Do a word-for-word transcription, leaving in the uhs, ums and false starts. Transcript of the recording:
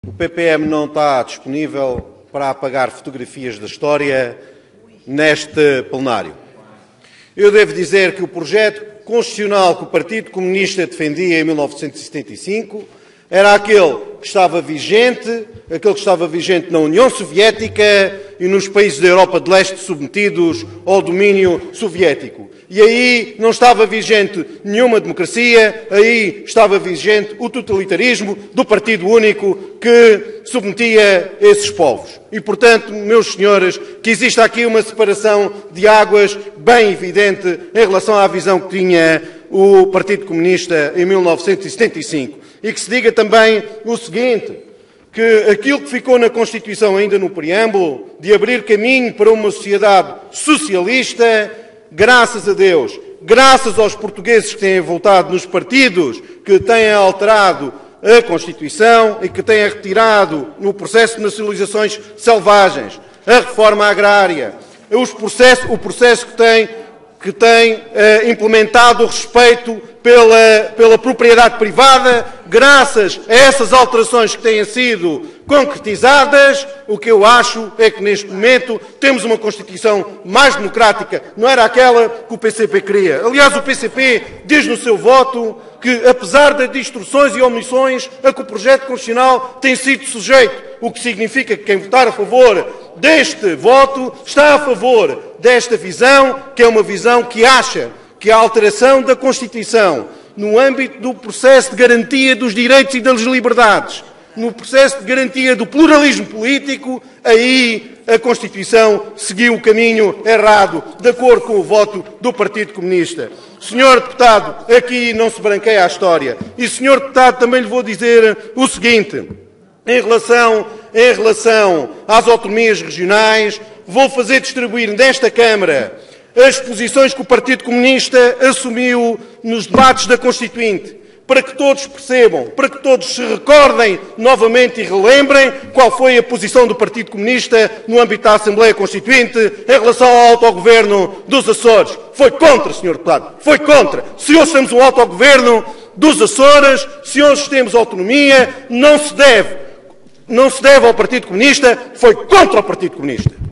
O P P M não está disponível para apagar fotografias da história neste plenário. Eu devo dizer que o projeto constitucional que o Partido Comunista defendia em mil novecentos e setenta e cinco era aquele que estava vigente, aquele que estava vigente na União Soviética e nos países da Europa de Leste submetidos ao domínio soviético. E aí não estava vigente nenhuma democracia, aí estava vigente o totalitarismo do Partido Único que submetia esses povos. E, portanto, meus senhores, que existe aqui uma separação de águas bem evidente em relação à visão que tinha o Partido Comunista em mil novecentos e setenta e cinco. E que se diga também o seguinte, que aquilo que ficou na Constituição ainda no preâmbulo, de abrir caminho para uma sociedade socialista, graças a Deus, graças aos portugueses que têm votado nos partidos que têm alterado a Constituição e que têm retirado no processo de nacionalizações selvagens, a reforma agrária, os processos, o processo que tem, que tem eh, implementado o respeito pela, pela propriedade privada, graças a essas alterações que têm sido concretizadas, o que eu acho é que neste momento temos uma Constituição mais democrática, não era aquela que o P C P queria. Aliás, o P C P diz no seu voto que, apesar das distorções e omissões a que o projeto constitucional tem sido sujeito, o que significa que quem votar a favor deste voto está a favor desta visão, que é uma visão que acha que a alteração da Constituição, no âmbito do processo de garantia dos direitos e das liberdades, no processo de garantia do pluralismo político, aí a Constituição seguiu o caminho errado, de acordo com o voto do Partido Comunista. Senhor Deputado, aqui não se branqueia a história. E, Senhor Deputado, também lhe vou dizer o seguinte, em relação, em relação às autonomias regionais, vou fazer distribuir nesta Câmara as posições que o Partido Comunista assumiu nos debates da Constituinte, para que todos percebam, para que todos se recordem novamente e relembrem qual foi a posição do Partido Comunista no âmbito da Assembleia Constituinte em relação ao autogoverno dos Açores. Foi contra, senhor Deputado, foi contra. Se hoje temos um autogoverno dos Açores, se hoje temos autonomia, não se deve, não se deve ao Partido Comunista, foi contra o Partido Comunista.